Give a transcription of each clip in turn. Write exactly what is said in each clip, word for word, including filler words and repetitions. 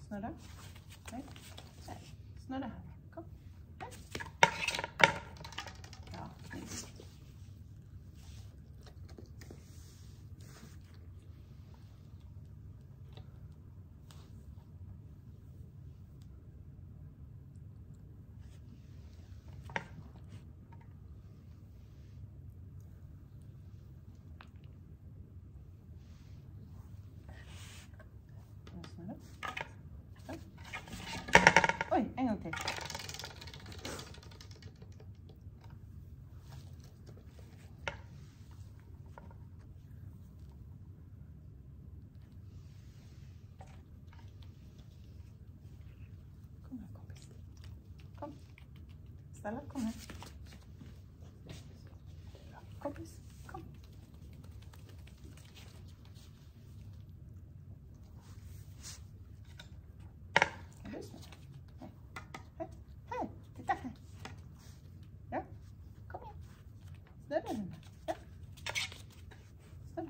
Snurra. Nej. Här. Snurra här. Kom. Här. Ja, snyggt. Oj, en gång till. Kom här, kompis. Kom. Stella, kom här. Bra. Kompis, kom. Kan du snurra? Snurra den här. Ja. Snurra.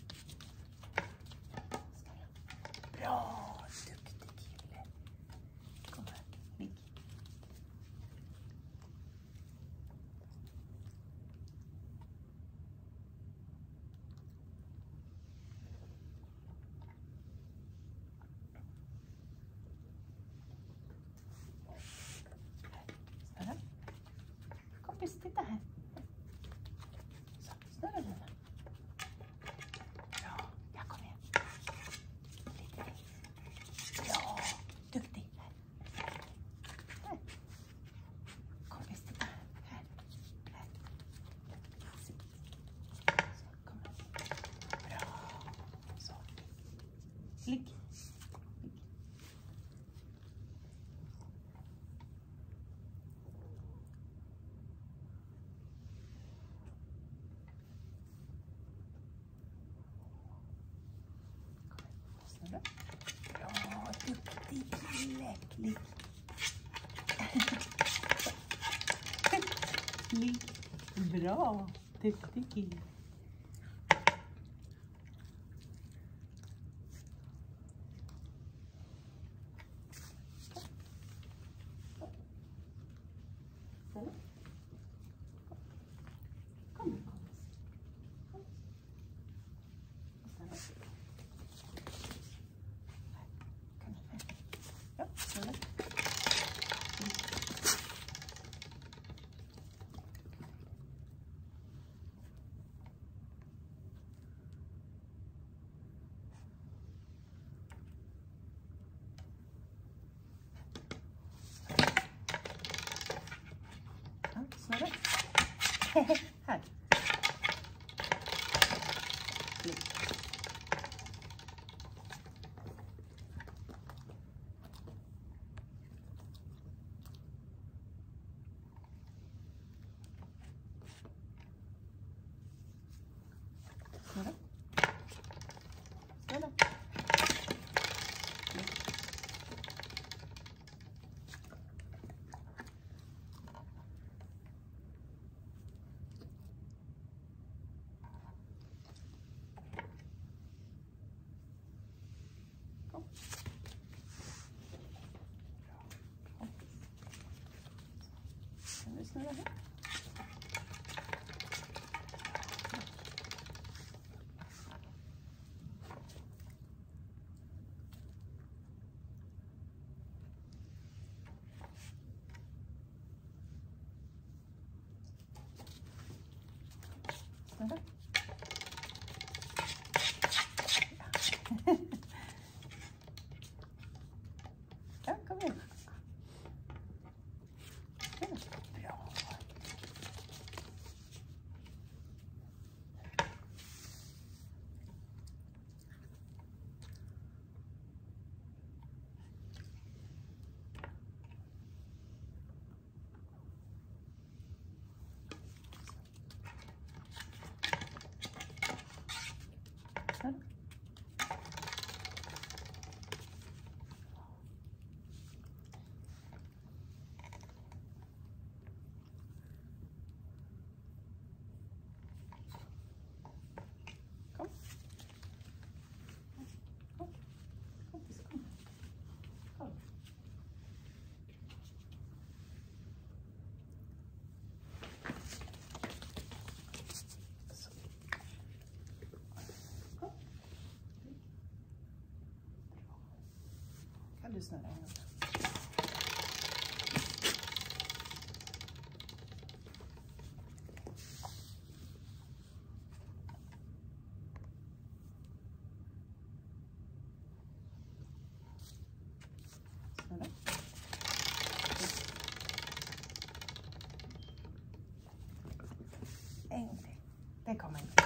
Snurra. Bra, duktig kille. Kom här, ligg. Snurra. Kompis, titta här. Snurra den här. Bra. Ja, kom igen. Lite till. Bra. Duktig. Här. Här. Kompis, titta här. Här. Här. Sitt. Så, kom här. Bra. Så. Ligg. Ligg. Bra, duktig kille. Ligg. Ligg. Bra, duktig kille. Kom. Ja, snurra. Ja, snurra. Här. Ligg. Snurra. Snurra. Kom. Bra. Kom. Kan du snurra här? Snurra. Ja, kom igen. Bra. du snurra en gång. Snurra. En gång till. Det kommer inte.